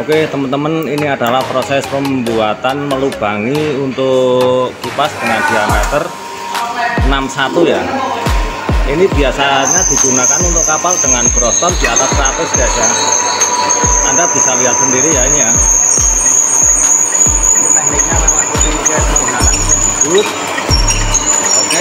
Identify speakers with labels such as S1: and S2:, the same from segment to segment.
S1: Oke teman-teman, ini adalah proses pembuatan melubangi untuk kipas dengan diameter 61 ya. Ini biasanya digunakan untuk kapal dengan broston di atas 100 guys ya. Anda bisa lihat sendiri ya ini ya. Ini tekniknya memang seperti ini guys, menggunakan jembut. Oke.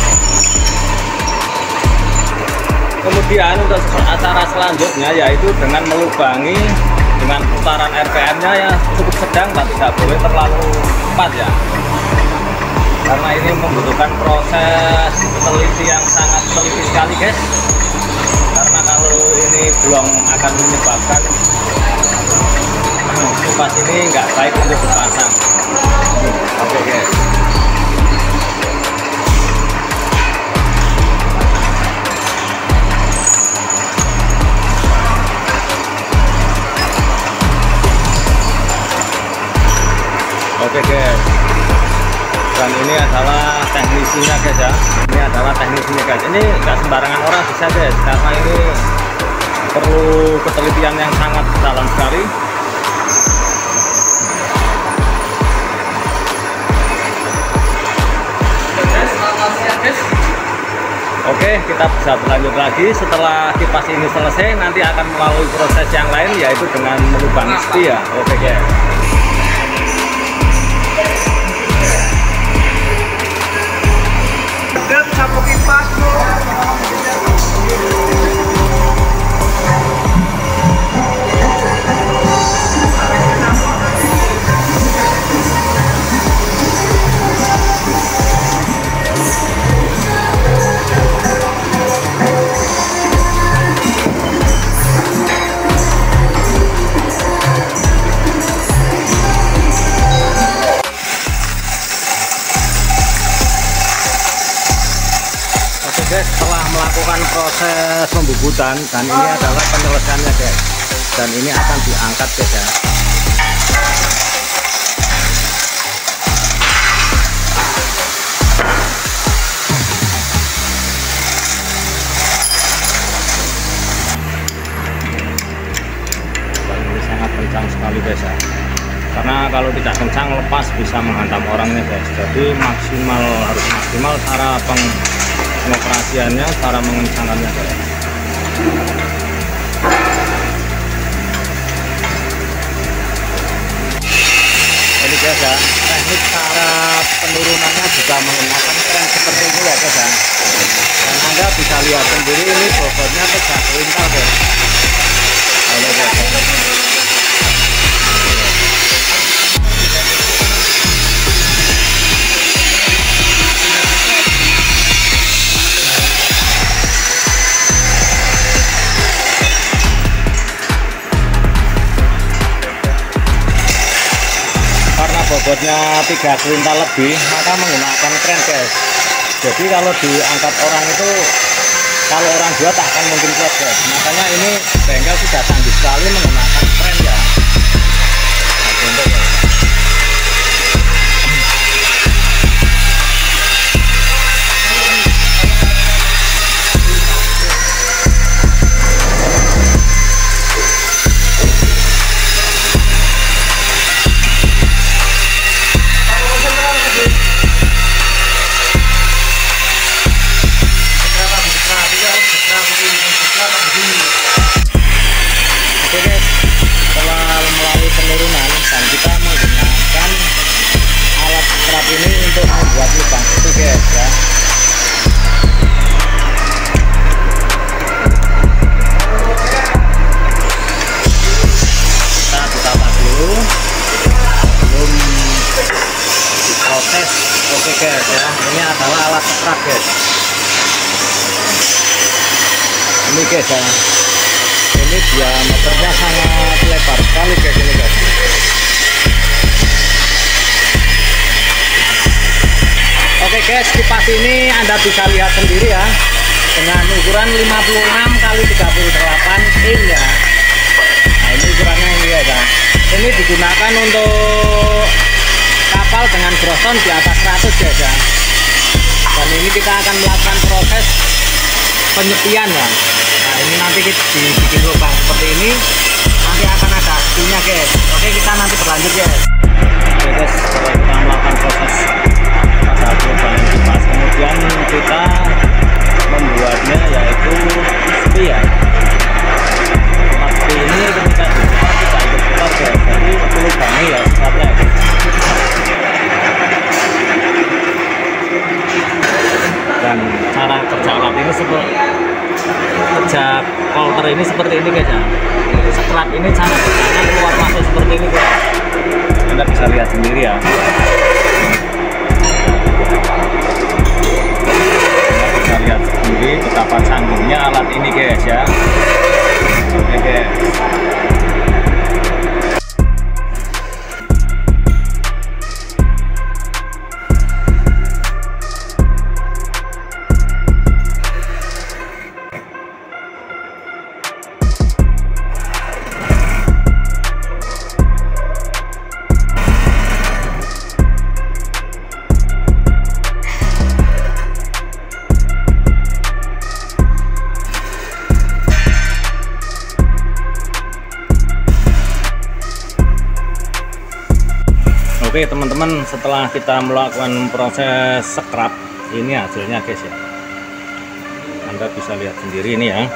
S1: Kemudian untuk acara selanjutnya yaitu dengan melubangi dengan putaran RPM-nya ya cukup sedang dan tidak boleh terlalu cepat ya, karena ini membutuhkan proses teliti yang sangat teliti sekali guys, karena kalau ini belum akan menyebabkan kipas ini nggak baik untuk dipasang. Oke guys. Oke guys, dan ini adalah teknisinya guys ya. Ini adalah teknisinya guys. Ini nggak sembarangan orang bisa guys, karena ini perlu ketelitian yang sangat dalam sekali. Oke, kita bisa berlanjut lagi setelah kipas ini selesai. Nanti akan melalui proses yang lain yaitu dengan melubangi setia. Oke guys.
S2: Sapu kipas
S1: guys, setelah melakukan proses pembubutan dan ini adalah penyelesaiannya guys, dan ini akan diangkat guys ya. Dan ini sangat kencang sekali guys ya, karena kalau tidak kencang lepas bisa menghantam orangnya guys. Jadi harus maksimal cara pengoperasiannya, cara mengencangkannya guys. Ini guys ya, teknik cara penurunannya juga menggunakan kren seperti ini ya guys ya. Dan Anda bisa lihat sendiri ini bobotnya 3 kuintal guys. Oke guys ya. Bobotnya 3 kuintal lebih, maka menggunakan kren guys. Jadi kalau diangkat orang itu, kalau orang dua tak akan mungkin kuat guys. Makanya ini bengkel sudah canggih sekali menggunakan kren ya. Oke guys, setelah melalui penurunan dan kita menggunakan alat strap ini untuk membuat lubang itu guys ya. Kita ditata dulu sebelum diproses. Oke guys ya, ini adalah alat strap guys. Ini guys ya, ini diameternya sangat lebar sekali guys ini guys. Oke guys, kipas ini Anda bisa lihat sendiri ya, dengan ukuran 56 kali 38 in ya. Nah ini ukurannya ini guys ya. Ini digunakan untuk kapal dengan broston di atas 100 guys ya. Dan ini kita akan melakukan proses penyepian ya. Nah ini nanti kita dibikin lubang seperti ini, nanti akan ada sepinya guys. Oke, kita nanti berlanjut guys. Oke guys, setelah kita melakukan proses pada perubahan kipas, kemudian kita membuatnya yaitu sepi ya. Sepi ini ketika diputar tidak ikut putar guys, jadi pelubangi ya sifatnya. Dan cara kerja alat ini kerja coulter ini seperti ini guys ya. Sekrat ini cara kerjanya keluar masuk seperti ini guys. Anda bisa lihat sendiri ya. Anda bisa lihat sendiri betapa canggihnya alat ini guys ya. Oke guys. Oke teman-teman, setelah kita melakukan proses scrap, ini hasilnya guys ya. Anda bisa lihat sendiri ini ya.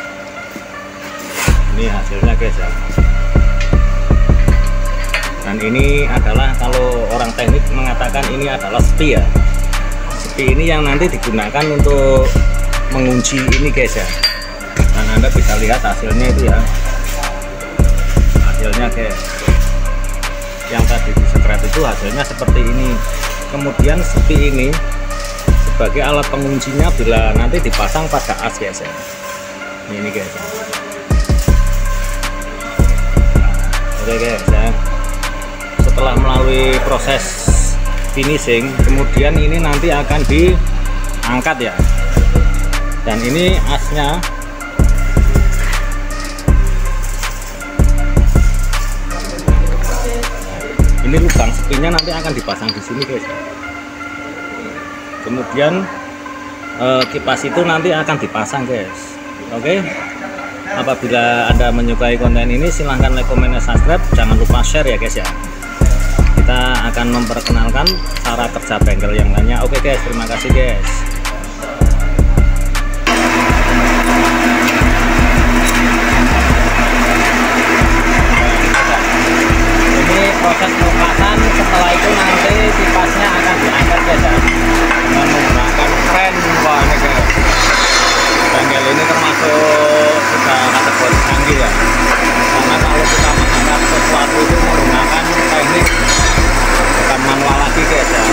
S1: Ini hasilnya guys ya. Dan ini adalah, kalau orang teknik mengatakan ini adalah sepi ya. Sepi ini yang nanti digunakan untuk mengunci ini guys ya. Dan Anda bisa lihat hasilnya itu ya. Hasilnya guys, yang tadi di sekret itu hasilnya seperti ini. Kemudian sepi ini sebagai alat penguncinya bila nanti dipasang pada as guys ya. Ini guys ya. Oke guys ya, setelah melalui proses finishing, kemudian ini nanti akan diangkat ya. Dan ini asnya ini lubang sepinya nanti akan dipasang di sini guys. Kemudian kipas itu nanti akan dipasang guys. Oke, apabila Anda menyukai konten ini silahkan like, comment, dan subscribe. Jangan lupa share ya guys ya. Kita akan memperkenalkan cara kerja bengkel yang lainnya. Oke guys, terima kasih guys. Proses pelepasan, setelah itu nanti kipasnya akan diangkat guys ya, dengan menggunakan kren. Wah ini guys, bengkel ini termasuk sudah kategori canggih ya, karena kalau kita mengangkat sesuatu itu menggunakan teknik bukan manual lagi guys ya.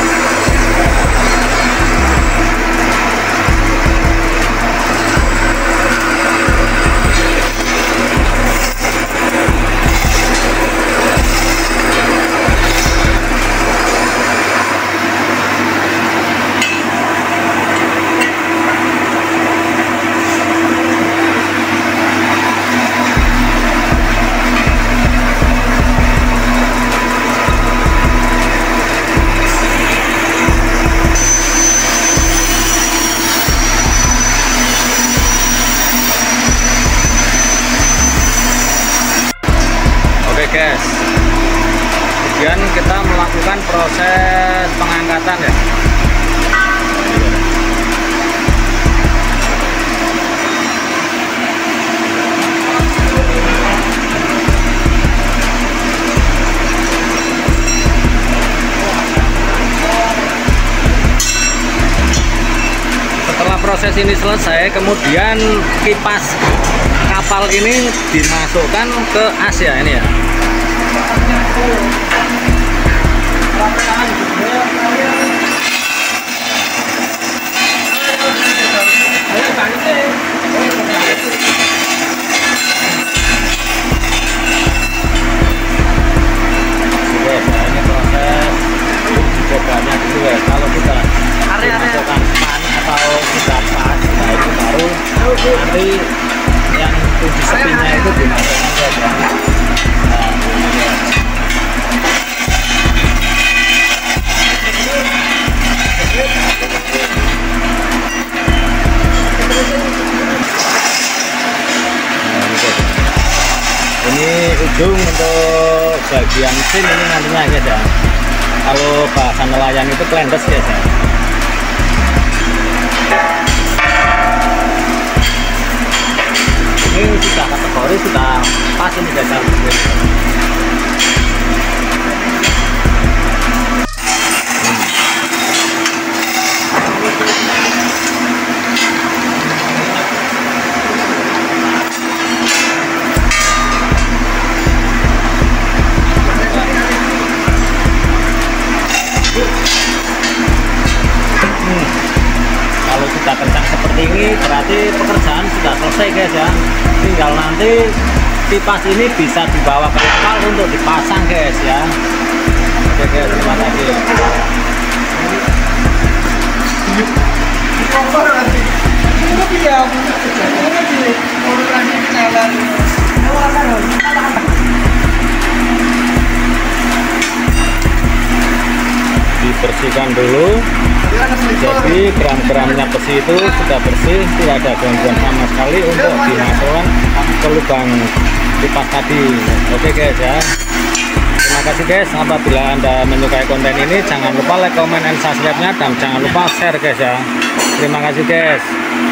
S1: Guys, kemudian kita melakukan proses pengangkatan ya. Setelah proses ini selesai, kemudian kipas kapal ini dimasukkan ke as ya, ini ya. Ini proses cobanya dulu ya. Kalau kita masukkan pan atau kita pas, nah itu baru nanti yang kunci sepinya itu dimasukkan ke dalam. Ini ujung untuk bagian mesin ini nantinya guys ya. Kalau bahasa nelayan itu klendes guys ya. Ini sudah kategori sudah pas ini guys ya. Kalau sudah kencang seperti ini berarti pekerjaan sudah selesai guys ya. Tinggal nanti kipas ini bisa dibawa ke lokal untuk dipasang guys ya. Oke guys, terima kasih. Dibersihkan dulu. Jadi keram-keramnya besi itu sudah bersih, tidak ada gangguan sama sekali untuk dimasukkan ke lubang kipas tadi. Oke guys ya. Terima kasih guys. Apabila Anda menyukai konten ini, jangan lupa like, comment, and subscribe-nya, dan jangan lupa share guys ya. Terima kasih guys.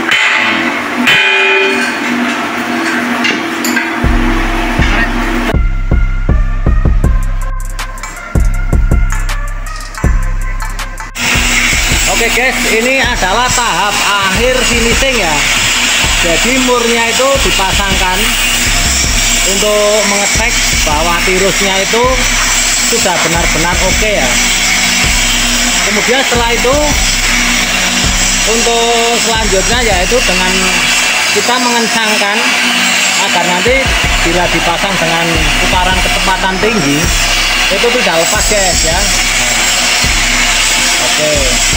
S1: Oke guys, ini adalah tahap akhir finishing ya. Jadi murnya itu dipasangkan untuk mengecek bahwa tirusnya itu sudah benar-benar oke ya. Kemudian setelah itu untuk selanjutnya yaitu dengan kita mengencangkan agar nanti bila dipasang dengan putaran kecepatan tinggi itu tidak lepas guys ya. Oke.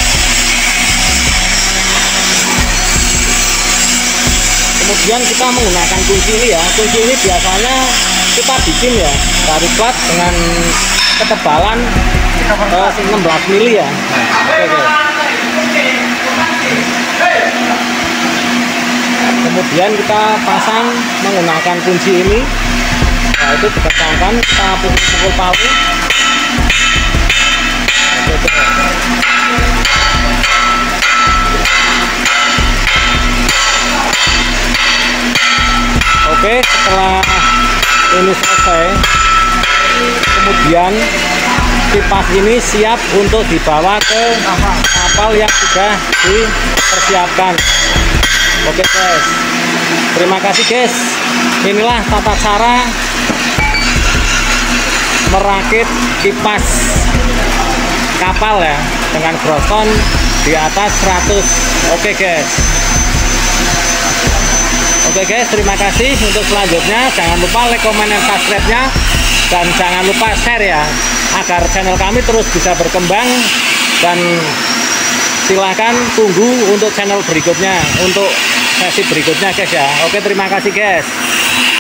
S1: Kemudian kita menggunakan kunci ini ya. Kunci ini biasanya kita bikin ya dari plat dengan ketebalan 16 mili ya. Oke guys. Kemudian kita pasang menggunakan kunci ini. Nah itu dikencangkan, kita pukul palu. Oke. Oke, setelah ini selesai, kemudian kipas ini siap untuk dibawa ke kapal yang sudah dipersiapkan. Oke guys, terima kasih guys. Inilah tata cara merakit kipas kapal ya dengan groston di atas 100. Oke guys. Oke guys, terima kasih. Untuk selanjutnya jangan lupa like, comment, dan subscribe-nya, dan jangan lupa share ya agar channel kami terus bisa berkembang, dan silahkan tunggu untuk channel berikutnya, untuk sesi berikutnya guys ya. Oke, terima kasih guys.